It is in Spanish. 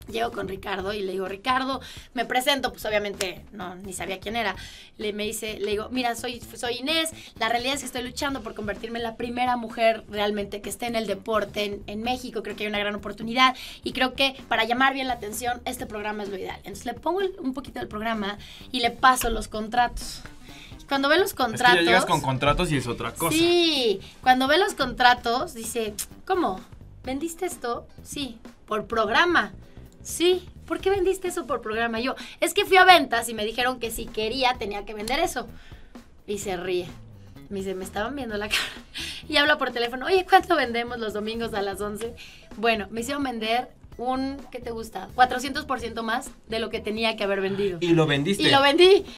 Llego con Ricardo y le digo, Ricardo, me presento, pues obviamente no, ni sabía quién era. Le digo, mira, soy Inés, la realidad es que estoy luchando por convertirme en la primera mujer realmente que esté en el deporte en México, creo que hay una gran oportunidad y creo que para llamar bien la atención, este programa es lo ideal. Entonces le pongo un poquito del programa y le paso los contratos. Cuando ve los contratos... Es que ya llegas con contratos y es otra cosa. Sí, cuando ve los contratos dice, ¿cómo? ¿Vendiste esto? Sí, por programa. Sí, ¿por qué vendiste eso por programa? Yo, es que fui a ventas y me dijeron que si quería tenía que vender eso. Y se ríe. Me dice, me estaban viendo la cara. Y habla por teléfono, oye, ¿cuánto vendemos los domingos a las 11? Bueno, me hicieron vender ¿qué te gusta? 400% más de lo que tenía que haber vendido. ¿Y lo vendiste? Y lo vendí.